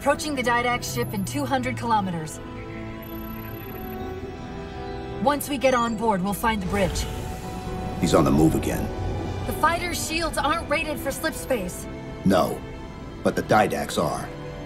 approaching the Didact ship in 200 kilometers. Once we get on board, we'll find the bridge. He's on the move again. The fighter's shields aren't rated for slip space. No, but the Didacts are.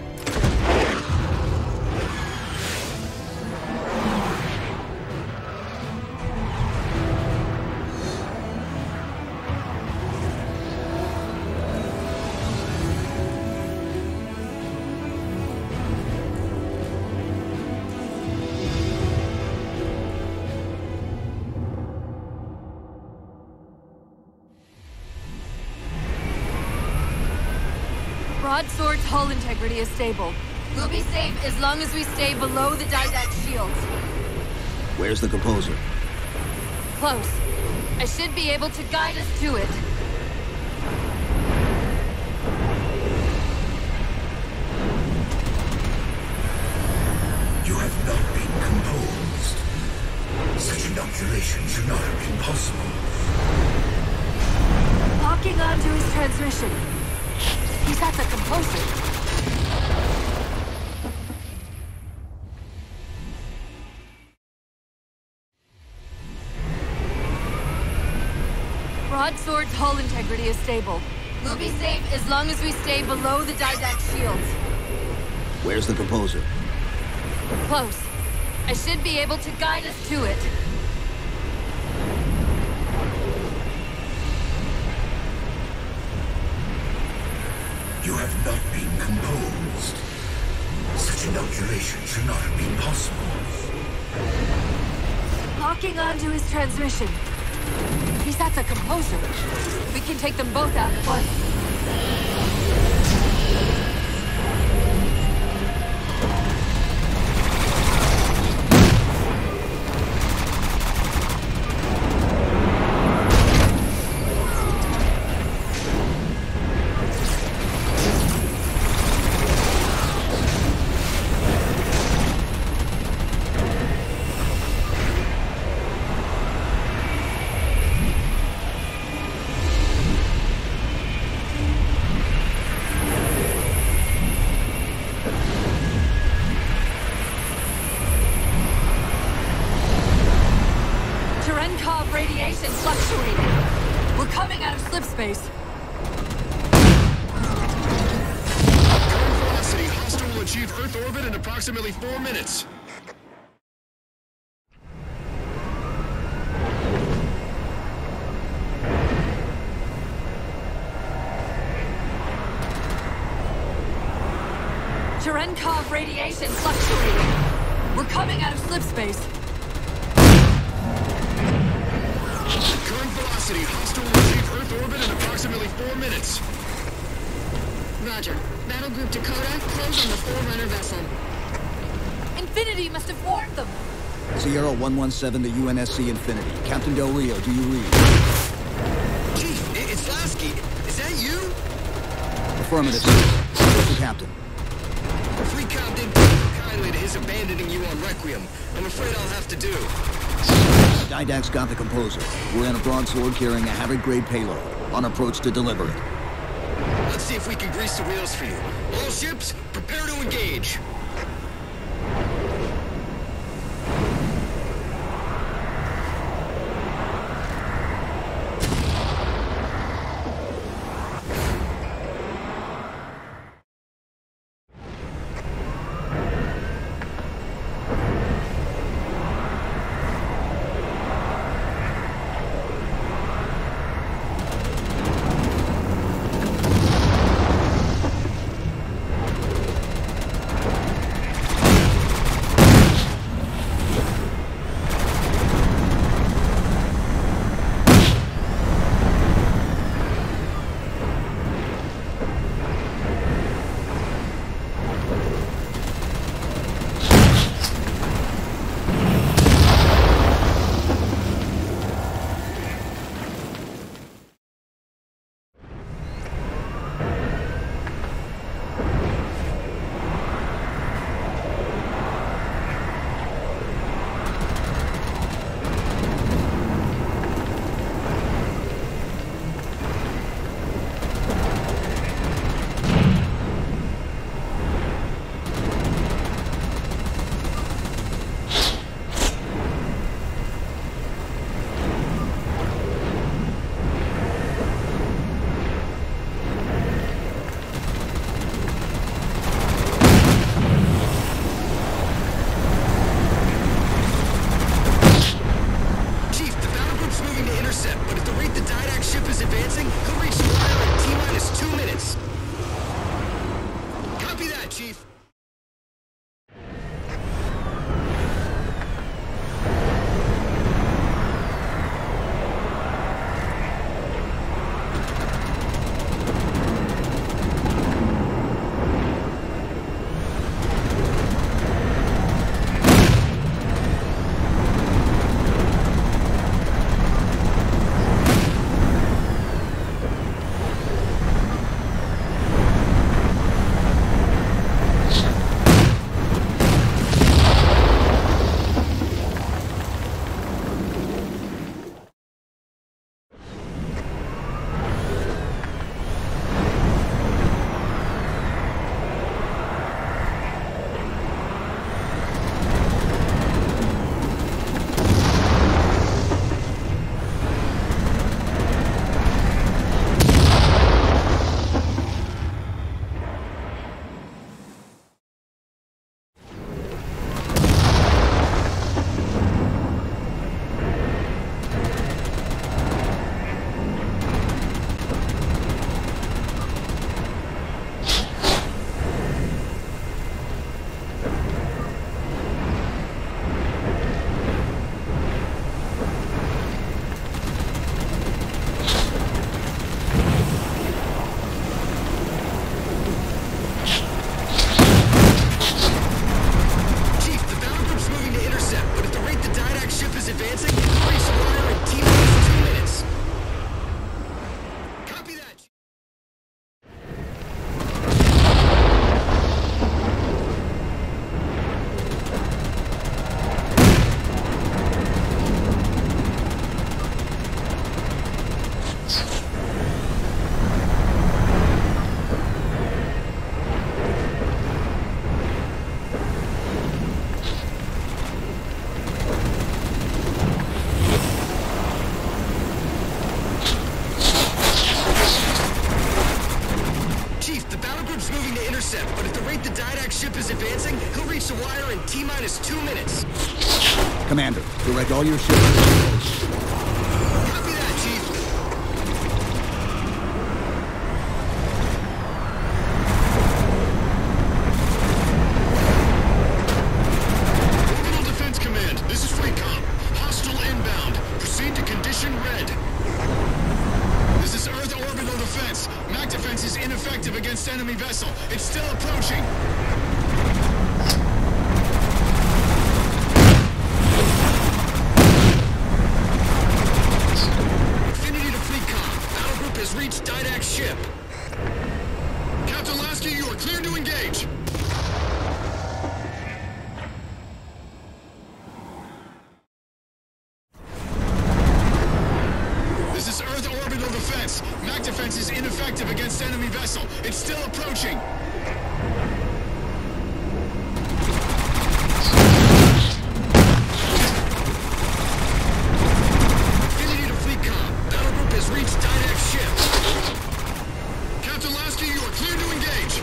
Broadsword's hull integrity is stable. We'll be safe as long as we stay below the Didact shields. Where's the composer? Close. I should be able to guide us to it. You have not been composed. Such inoculation should not have been possible. Locking onto his transmission. He's at the composer. Broadsword's hull integrity is stable. We'll be safe as long as we stay below the Didact shields. Where's the composer? Close. I should be able to guide us to it. You have not been composed. Such inoculation should not have been possible. Locking onto his transmission. He's at the composer. We can take them both out at once. Radiation fluctuating. We're coming out of slip space. Current velocity. Hostile will achieve Earth orbit in approximately 4 minutes. Cherenkov radiation fluctuating. We're coming out of slip space. Current velocity. Hostile will achieve Earth orbit in approximately 4 minutes. Roger. Battle Group Dakota, close on the Forerunner vessel. Infinity must have warned them. Sierra 117 to UNSC Infinity. Captain Del Rio, do you read? Chief, it's Lasky. Is that you? Affirmative, sir. Where's the captain? The fleet comm didn't take kindly to his abandoning you on Requiem. I'm afraid I'll have to do. Didact's got the composer. We're in a broadsword carrying a Havoc-grade payload. On approach to deliver it. Let's see if we can grease the wheels for you. All ships, prepare to engage. intercept, but at the rate the Didact ship is advancing, he'll reach the wire in T-minus 2 minutes. Commander, direct all your ships. Copy that, Chief. Orbital Defense Command, this is FleetCom. Hostile inbound. Proceed to condition red. This is Earth Orbital Defense. MAC defense is ineffective against enemy vessel. It's still approaching. Infinity to FleetCom. Battle group has reached Didact's ship. Captain Lasky, you are clear to engage. This is Earth Orbital Defense. MAC defense is ineffective against enemy vessel. It's still approaching. Infinity to FleetCom. Battle group has reached Didact's ship. Captain Lasky, you are clear to engage.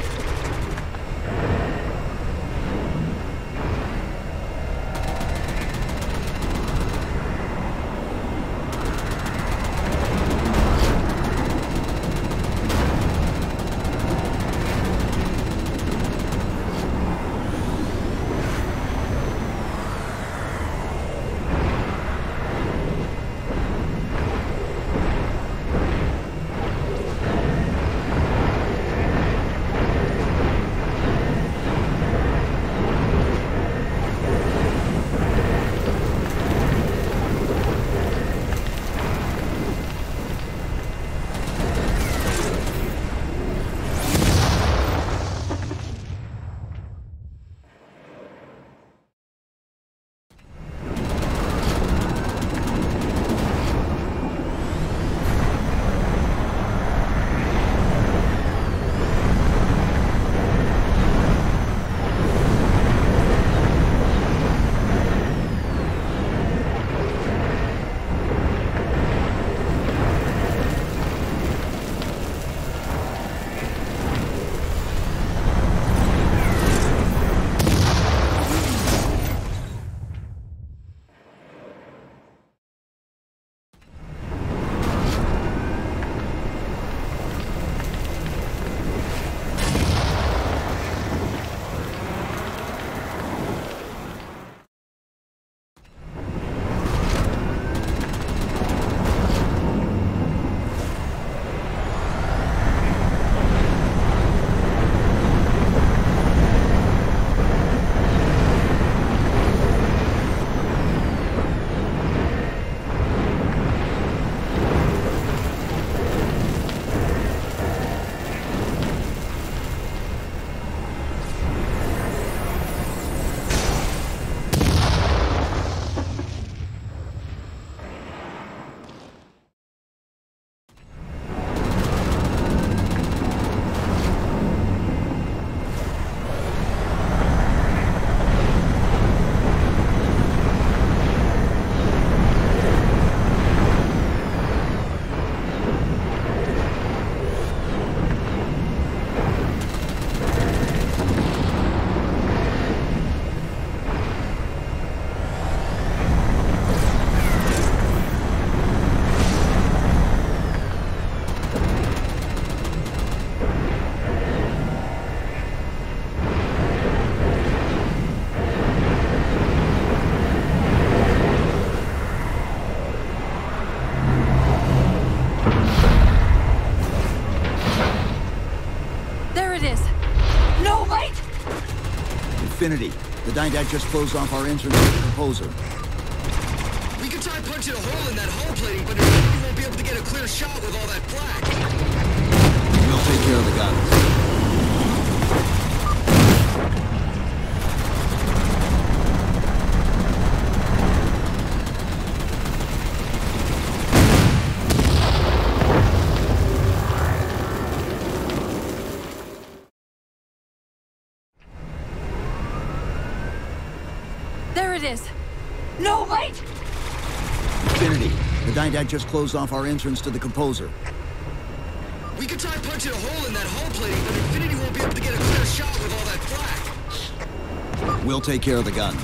Infinity. The Didact just closed off our entrance to the composer. We could try punching a hole in that hull plating, but we won't be able to get a clear shot with all that flak. We'll take care of the guns. There it is! No, wait! Infinity. The Didact just closed off our entrance to the composer. We could try punching a hole in that hull plating, but Infinity won't be able to get a clear shot with all that flak. We'll take care of the guns.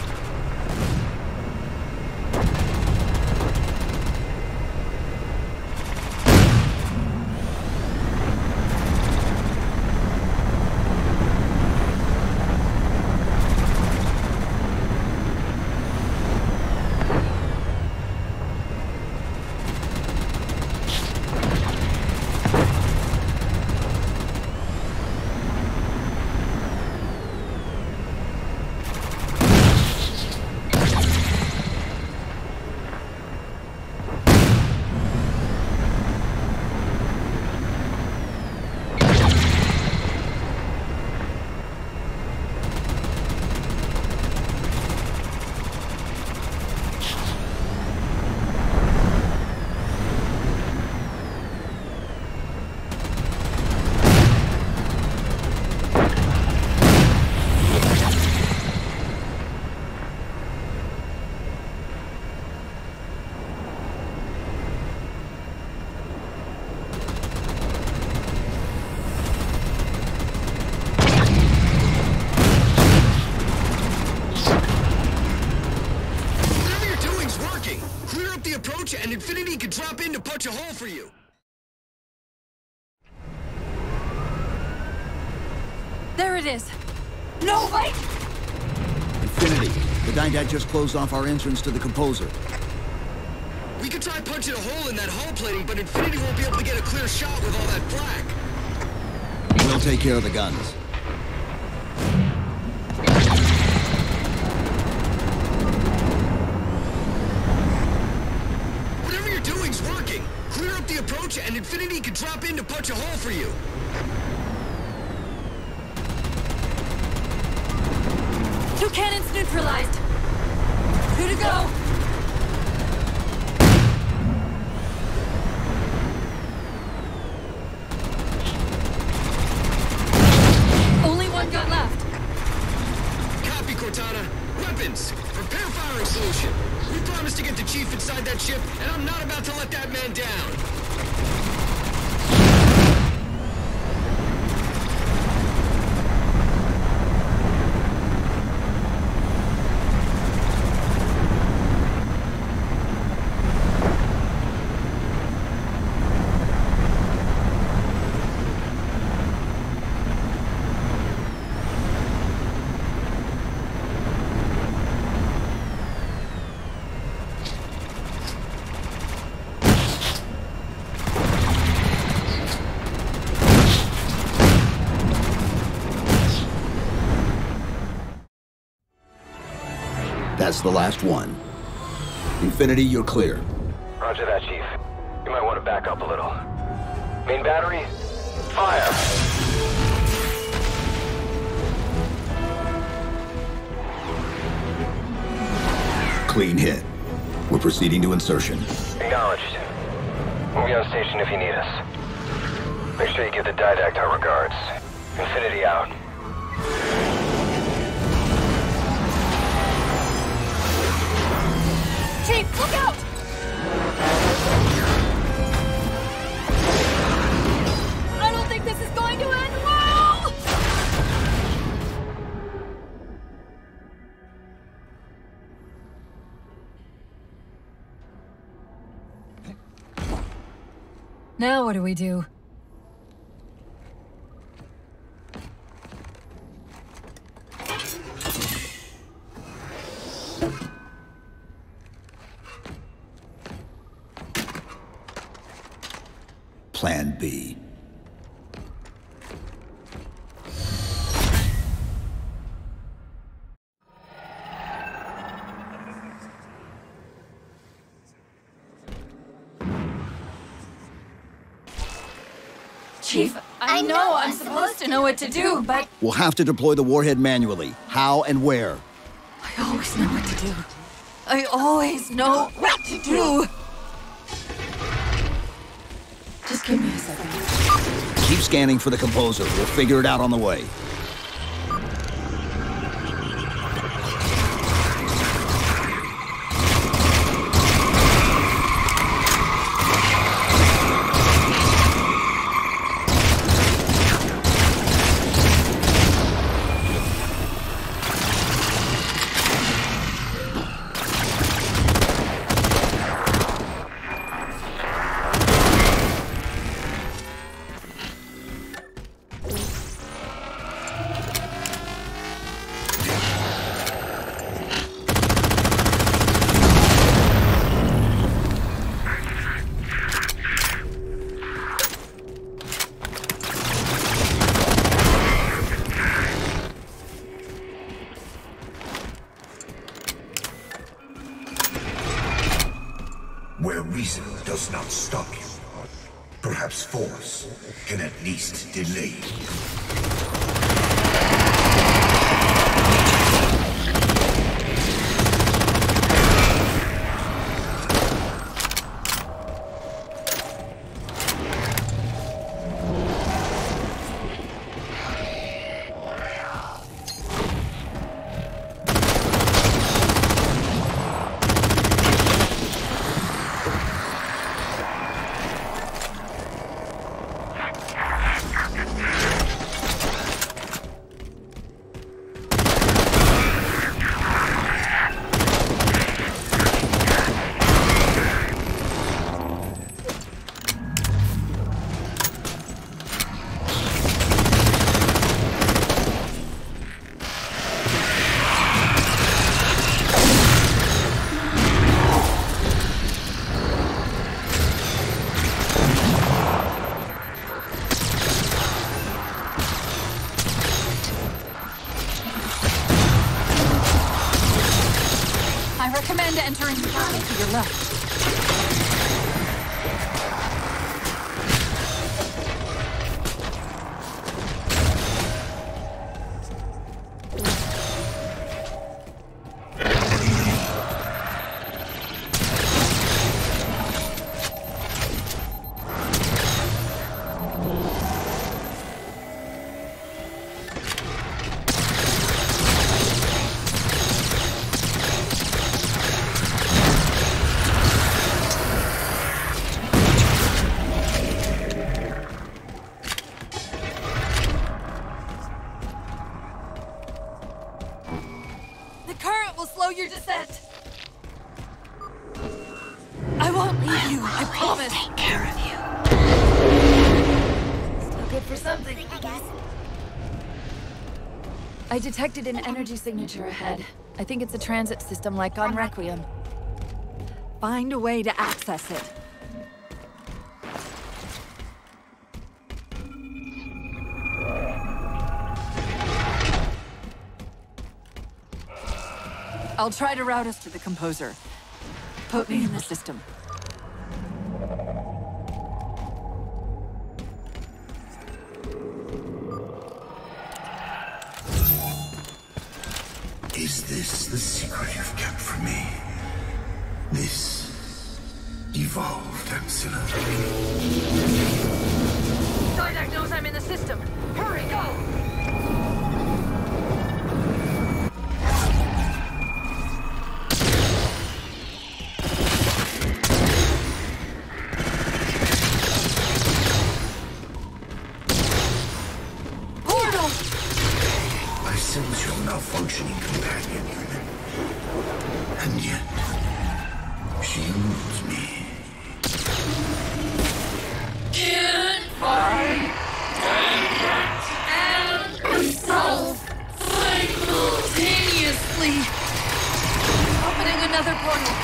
And Infinity can drop in to punch a hole for you. There it is. No, wait! Infinity, the Didact just closed off our entrance to the Composer. We could try punching a hole in that hull plating, but Infinity won't be able to get a clear shot with all that flak. We'll take care of the guns. Working. Clear up the approach and Infinity can drop in to punch a hole for you. Two cannons neutralized. 2 to go. Only one gun left. Copy, Cortana. Weapons. Prepare firing solution. We promised to get the Chief inside that ship, and I'm not about to let that man down. That's the last one. Infinity, you're clear. Roger that, Chief. You might want to back up a little. Main battery, fire! Clean hit. We're proceeding to insertion. Acknowledged. We'll be on station if you need us. Make sure you give the Didact our regards. Infinity out. Chief, look out! I don't think this is going to end well! Now what do we do? Plan B. Chief, I know I'm supposed to know what to do, but... We'll have to deploy the warhead manually. How and where? I always know what to do. I always know what to do! Just give me a second. Keep scanning for the Composer. We'll figure it out on the way. does not stop you. Perhaps force can at least delay you. I recommend entering the alley to your left. The current will slow your descent. I won't leave you, I promise. Take care of you. Still good for something, I guess. I detected an energy signature ahead. I think it's a transit system like on Requiem. Find a way to access it. I'll try to route us to the Composer. Put me in the system. Is this the secret you've kept from me? This evolved Axilla? Didact knows I'm in the system. Hurry, go! I sense your malfunctioning companion, human. And yet, she eludes me. Can't fight and solve simultaneously. Opening another portal.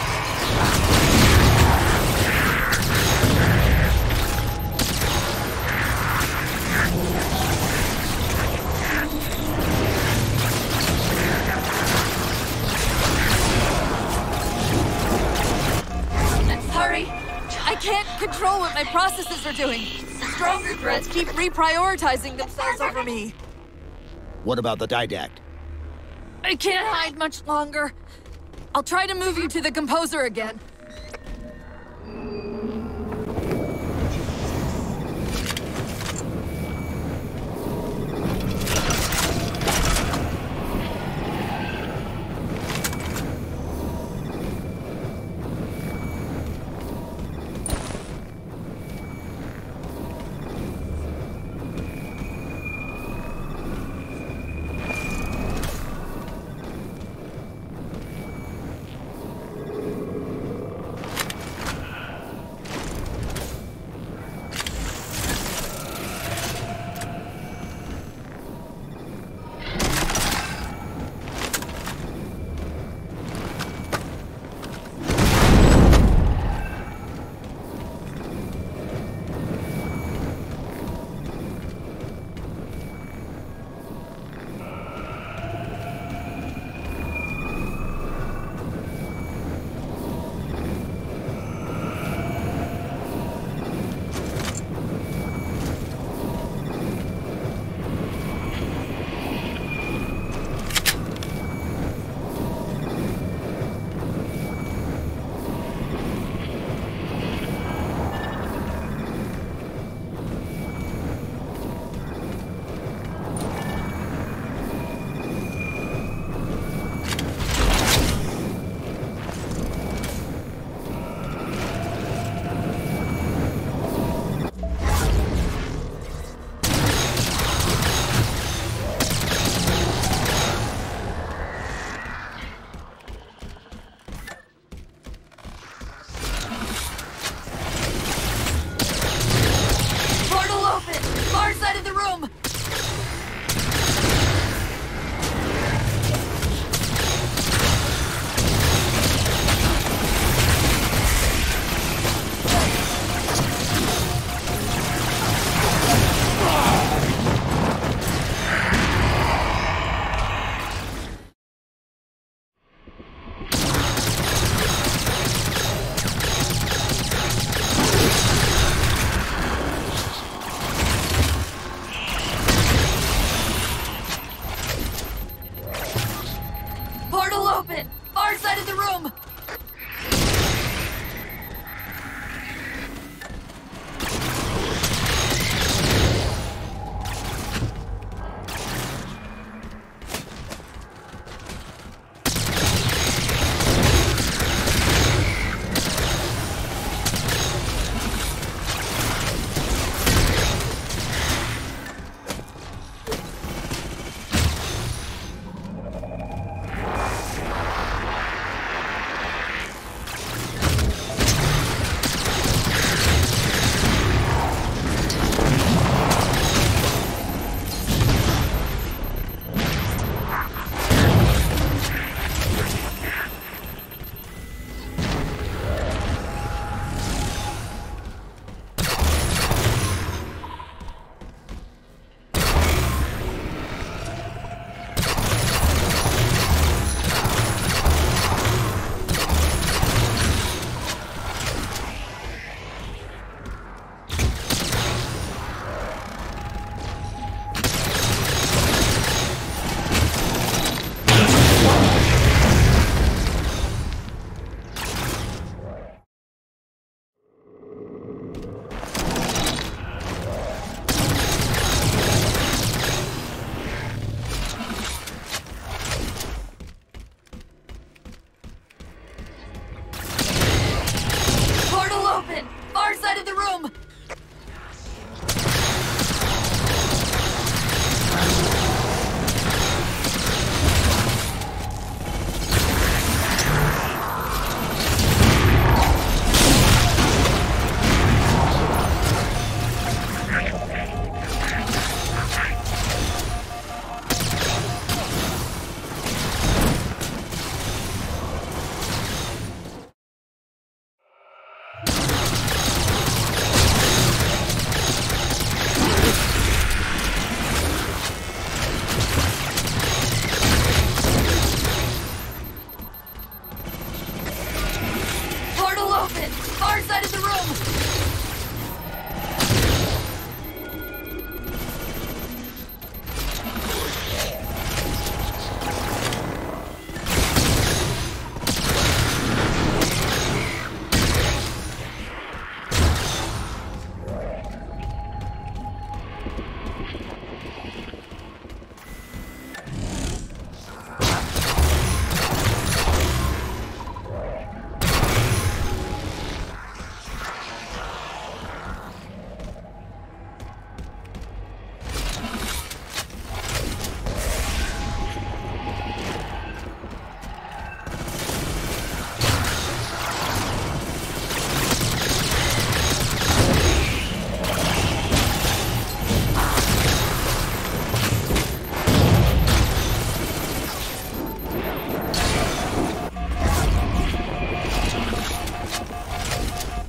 Hurry! I can't control what my processes are doing. Stronger threats keep reprioritizing themselves over me. What about the Didact? I can't hide much longer. I'll try to move you to the Composer again.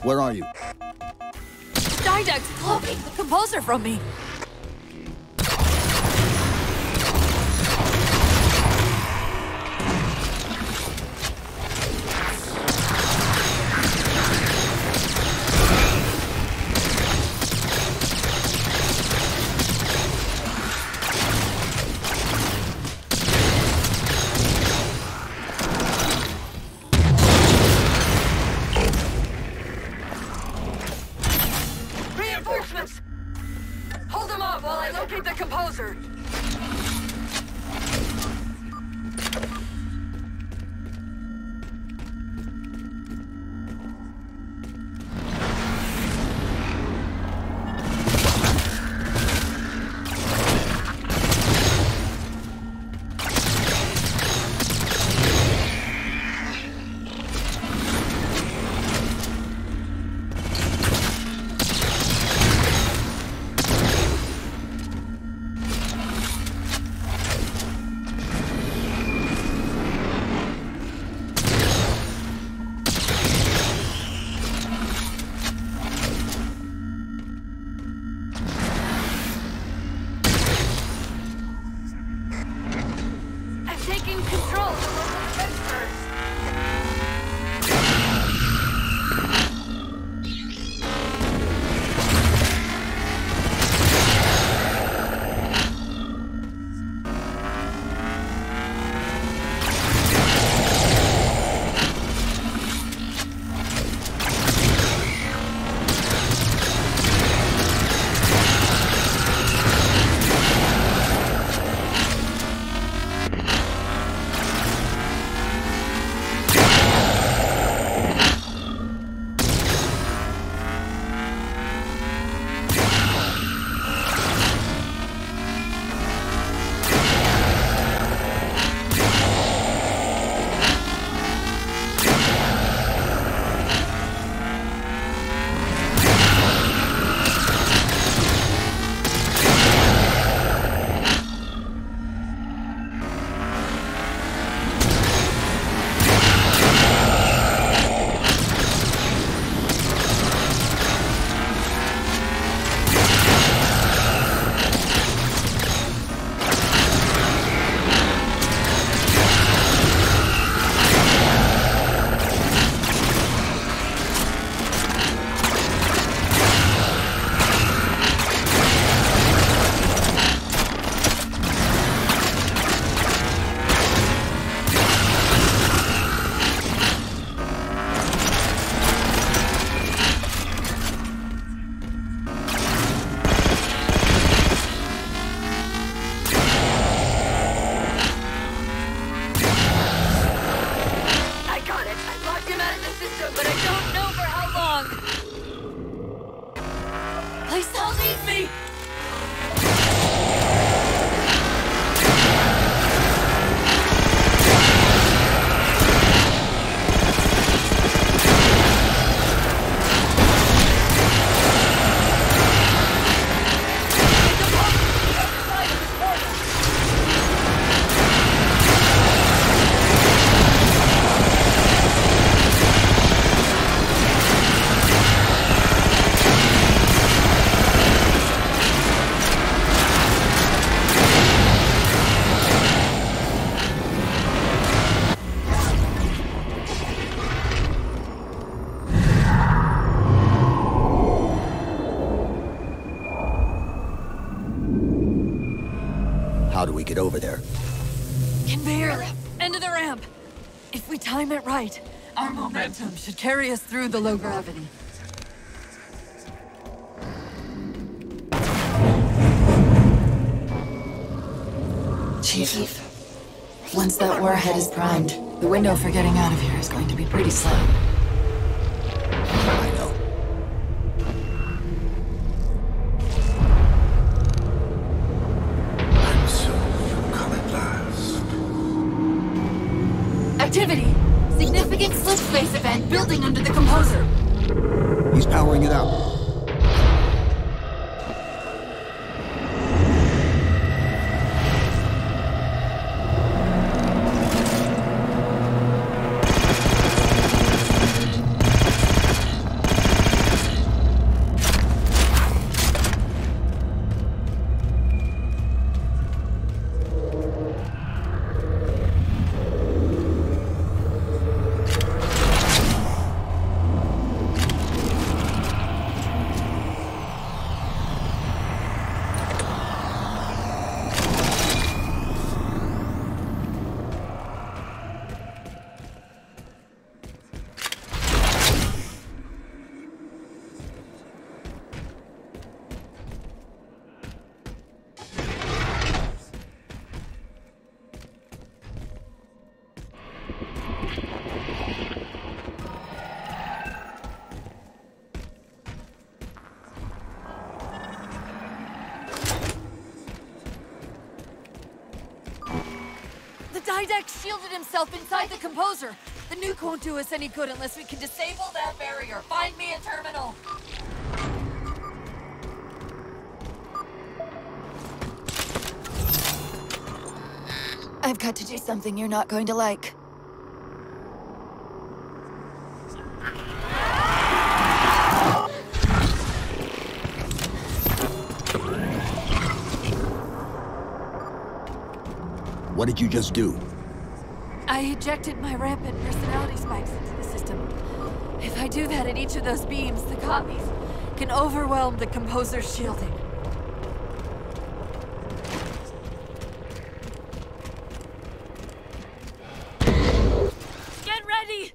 Where are you? Didact's cloaking the composer from me. Reinforcements! Hold them off while I locate the composer! Taking control of the local defense first. But I don't know for how long. Please don't leave me! How do we get over there? Can barely. End of the ramp. If we time it right, our momentum should carry us through the low gravity. Chief, once that warhead is primed, the window for getting out of here is going to be pretty slow. I know. And so you come at last. Activity! Significant slip space event building under the composer. He's powering it out. Didact shielded himself inside the composer. The nuke won't do us any good unless we can disable that barrier. Find me a terminal. I've got to do something you're not going to like. What did you just do? I ejected my rampant personality spikes into the system. If I do that at each of those beams, the copies can overwhelm the composer's shielding. Get ready!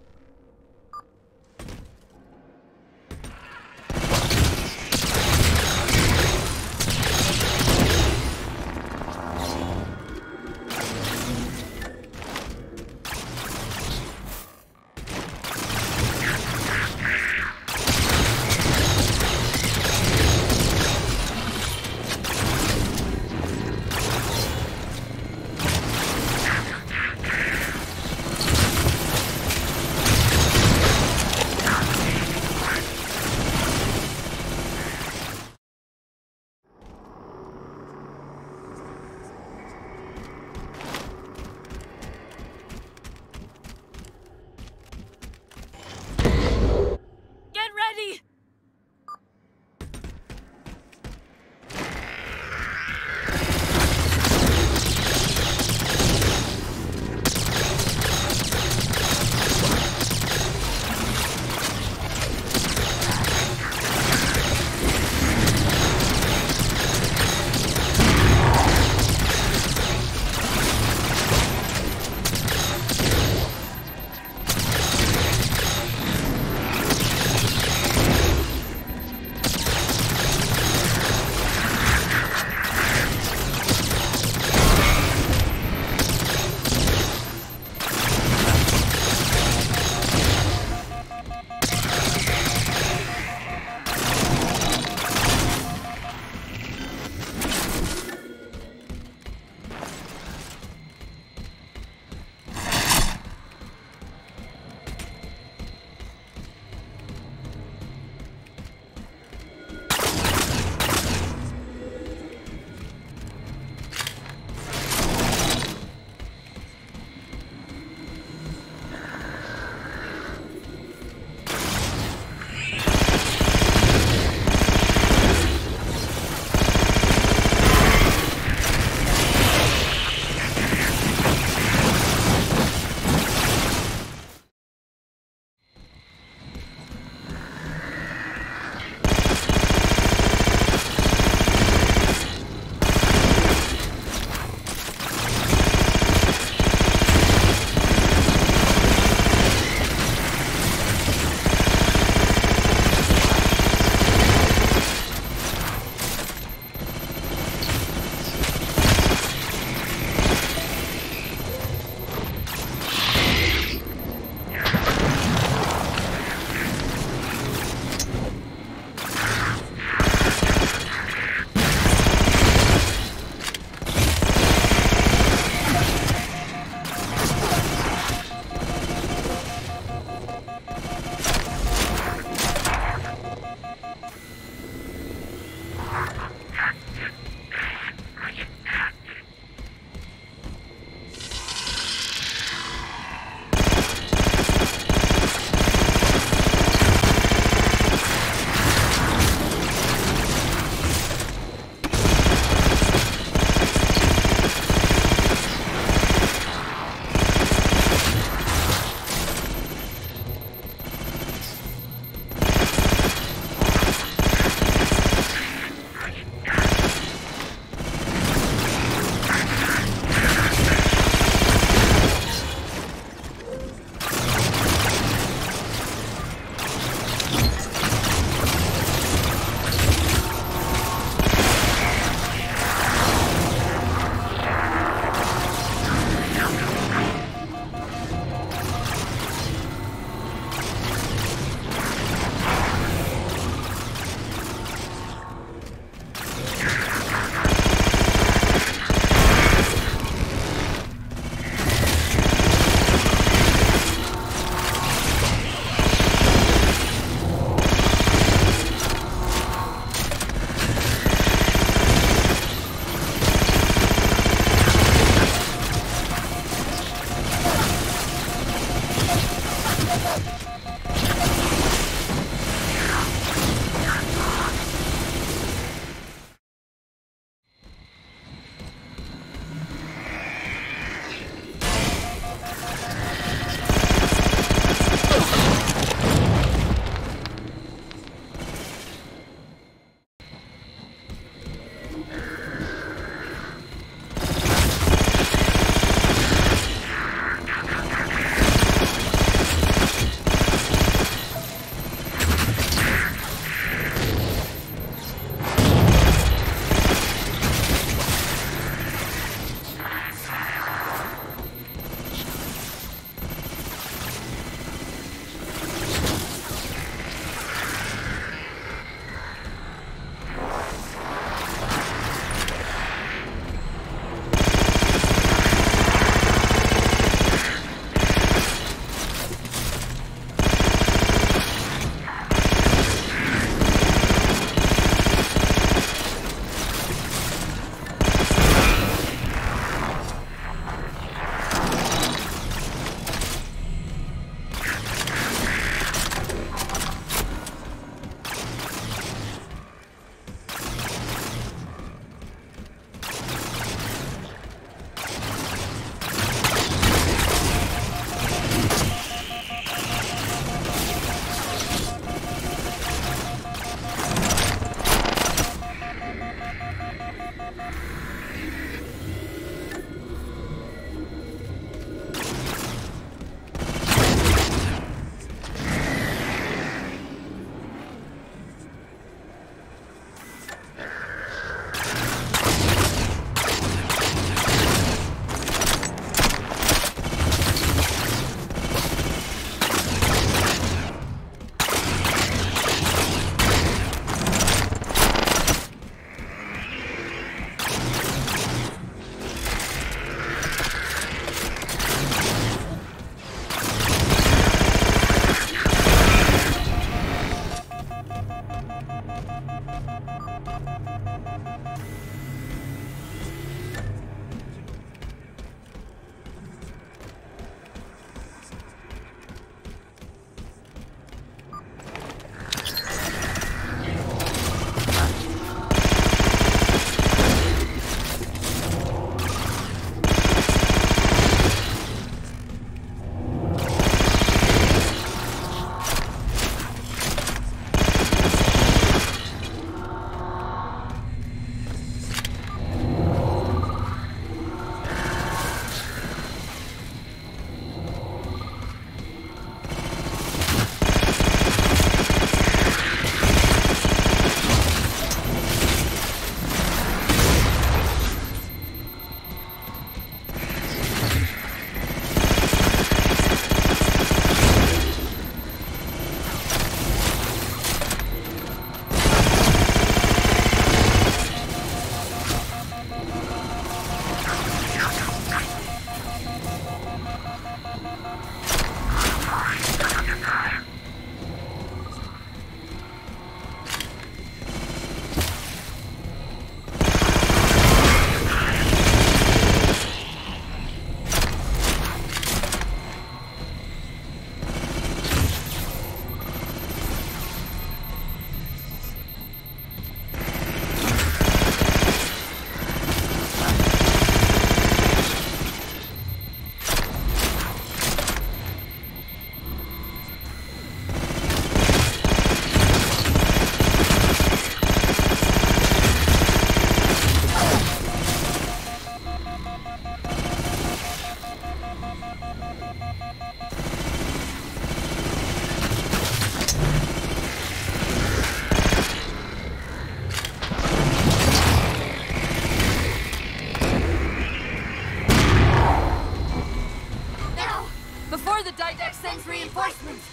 sends reinforcements.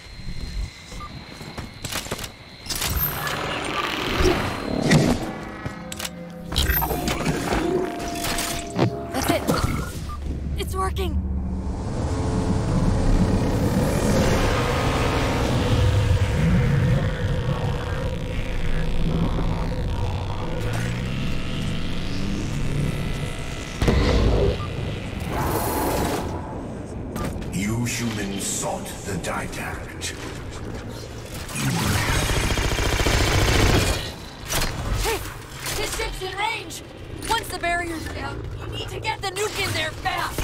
That's it. It's working. You humans sought the Didact. You were Hey! This ship's in range! Once the barrier's down, you need to get the nuke in there fast!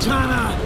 Cortana!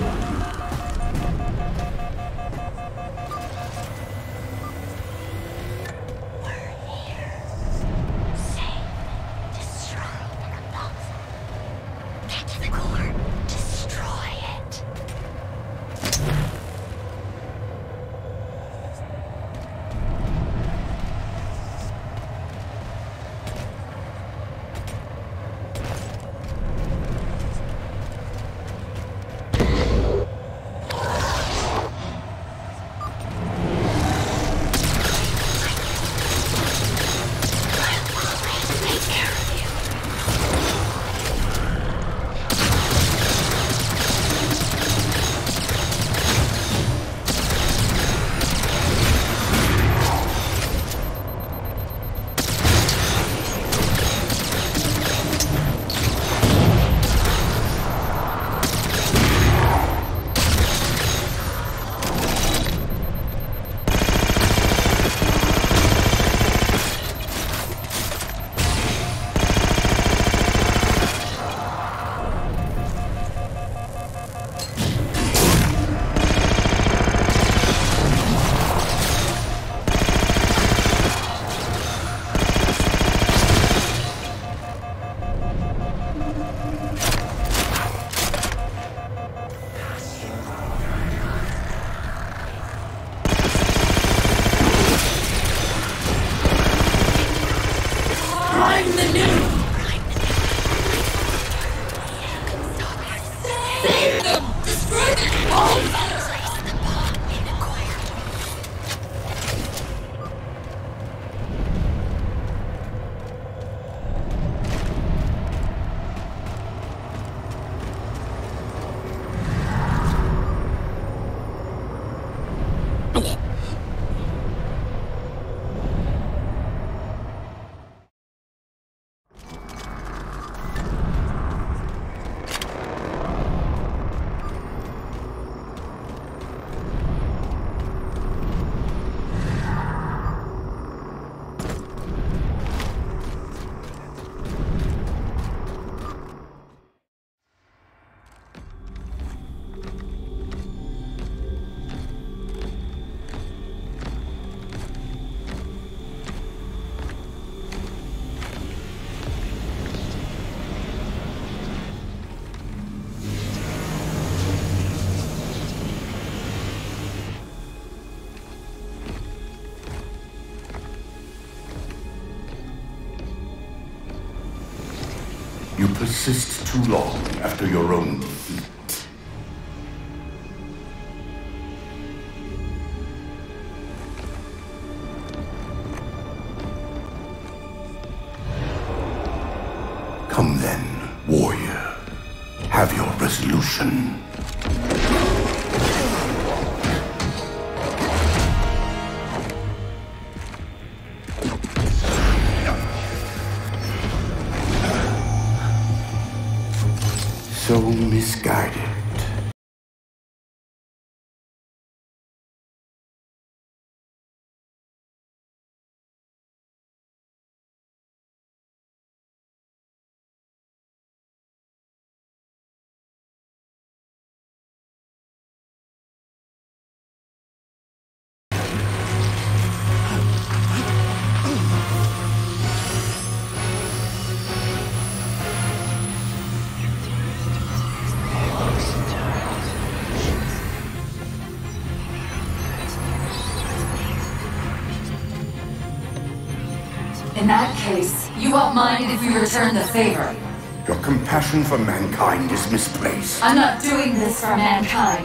You persist too long after your own defeat. Come then, warrior. Have your resolution. So misguided. In that case, you won't mind if we return the favor. Your compassion for mankind is misplaced. I'm not doing this for mankind.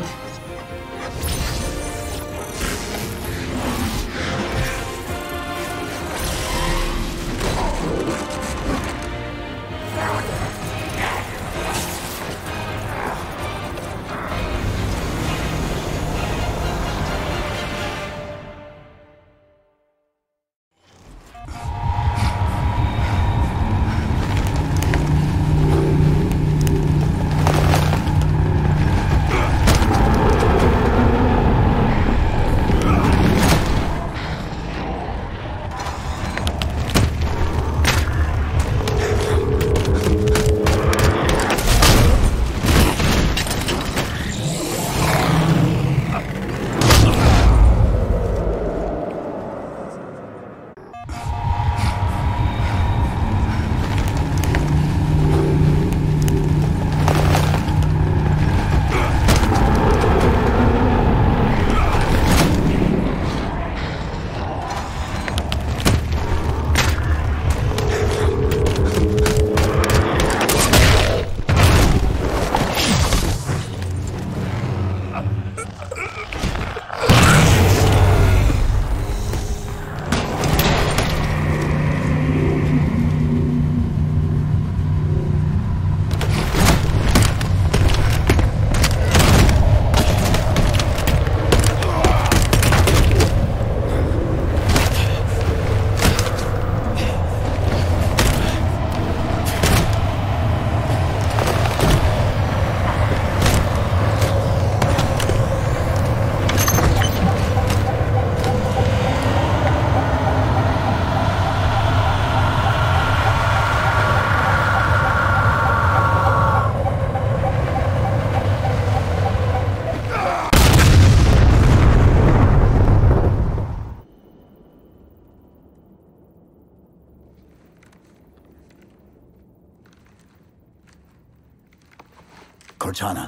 Cortana.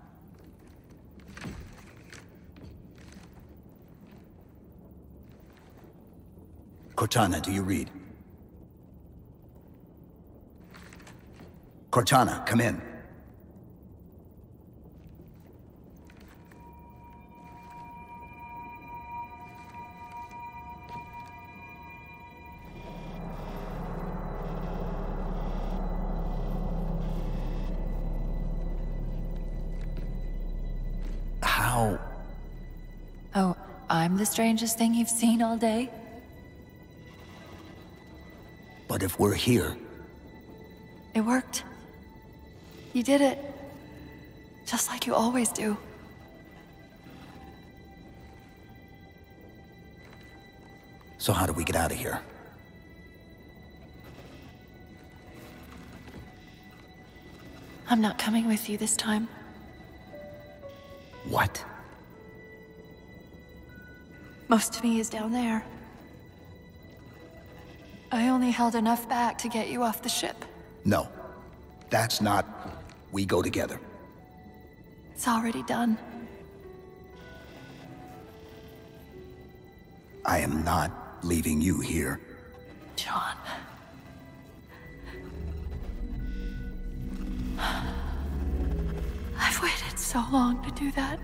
Cortana, do you read? Cortana, come in. How? Oh, I'm the strangest thing you've seen all day? But if we're here... It worked. You did it. Just like you always do. So how do we get out of here? I'm not coming with you this time. What? Most of me is down there. I only held enough back to get you off the ship. No. That's not... We go together. It's already done. I am not leaving you here. John. I've waited so long to do that.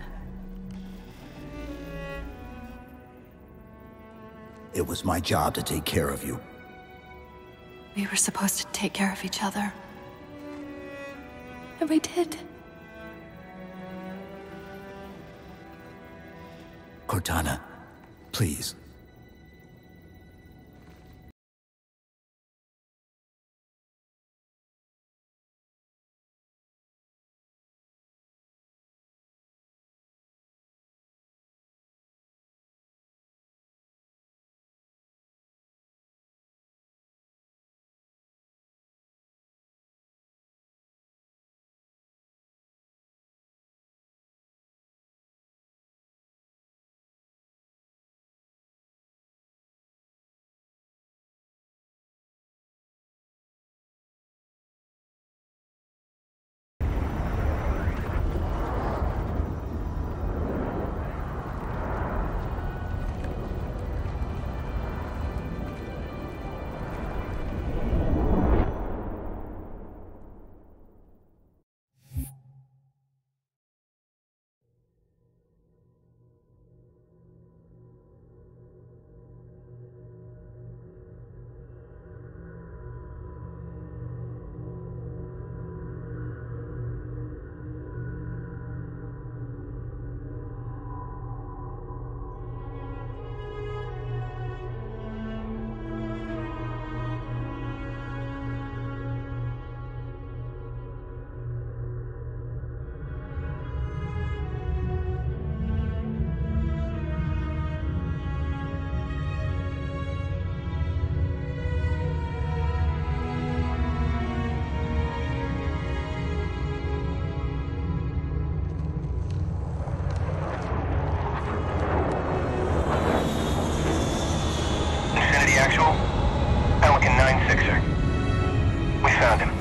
It was my job to take care of you. We were supposed to take care of each other. And we did. Cortana, please. Actual? Pelican 9-6er. We found him.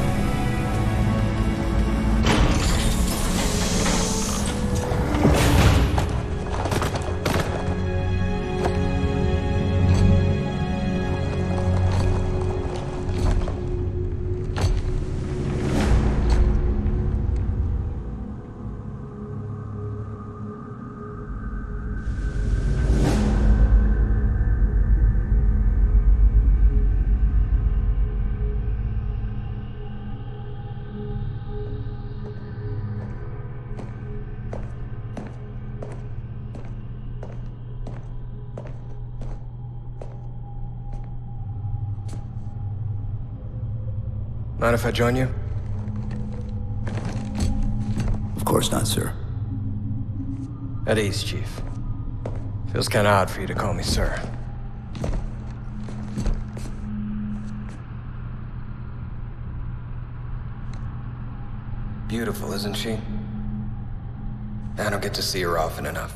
Mind if I join you? Of course not, sir. At ease, Chief. Feels kinda odd for you to call me sir. Beautiful, isn't she? I don't get to see her often enough.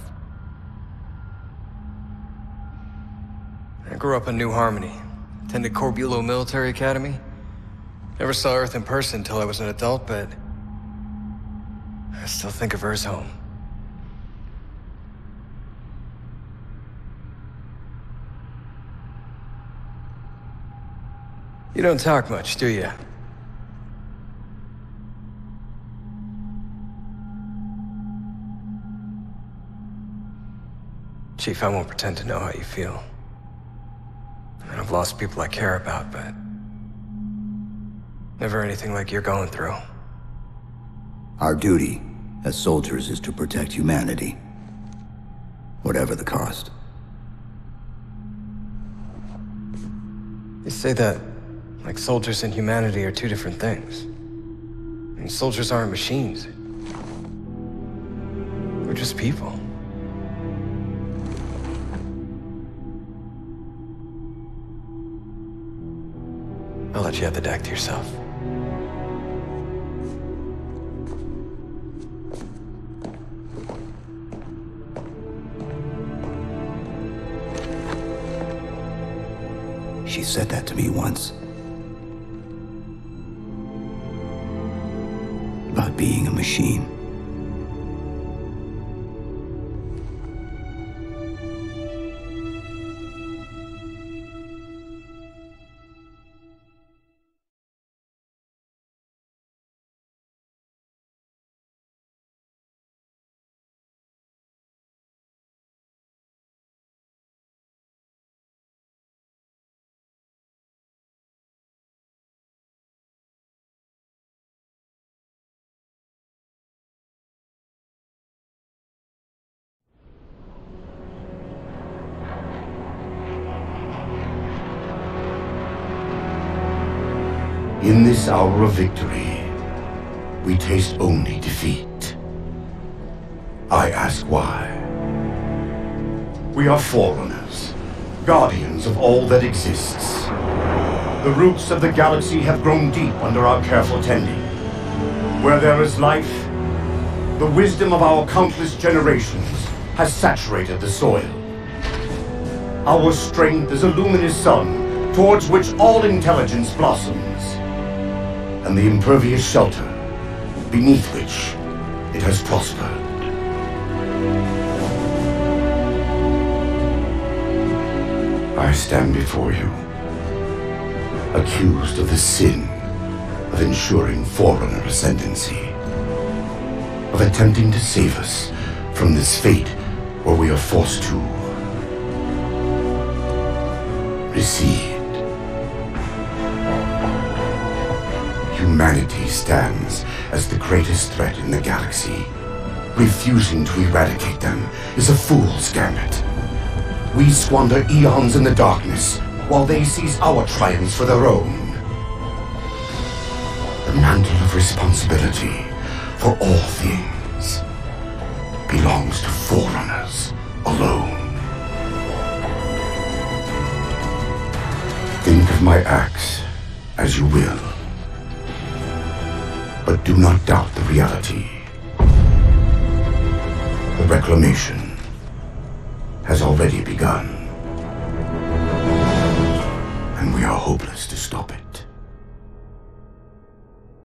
I grew up in New Harmony. Attended Corbulo Military Academy. Never saw Earth in person until I was an adult, but I still think of her as home. You don't talk much, do you? Chief, I won't pretend to know how you feel. I mean, I've lost people I care about, but never anything like you're going through. Our duty as soldiers is to protect humanity, whatever the cost. You say that like soldiers and humanity are two different things. I mean, soldiers aren't machines. We're just people. I'll let you have the deck to yourself. She said that to me once. About being a machine. In this hour of victory, we taste only defeat. I ask why. We are Forerunners, guardians of all that exists. The roots of the galaxy have grown deep under our careful tending. Where there is life, the wisdom of our countless generations has saturated the soil. Our strength is a luminous sun towards which all intelligence blossoms, and the impervious shelter beneath which it has prospered. I stand before you, accused of the sin of ensuring Forerunner ascendancy, of attempting to save us from this fate where we are forced to recede. Humanity stands as the greatest threat in the galaxy. Refusing to eradicate them is a fool's gambit. We squander eons in the darkness, while they seize our triumphs for their own. The mantle of responsibility for all things belongs to Forerunners alone. Think of my acts as you will, but do not doubt the reality. The reclamation has already begun, and we are hopeless to stop it.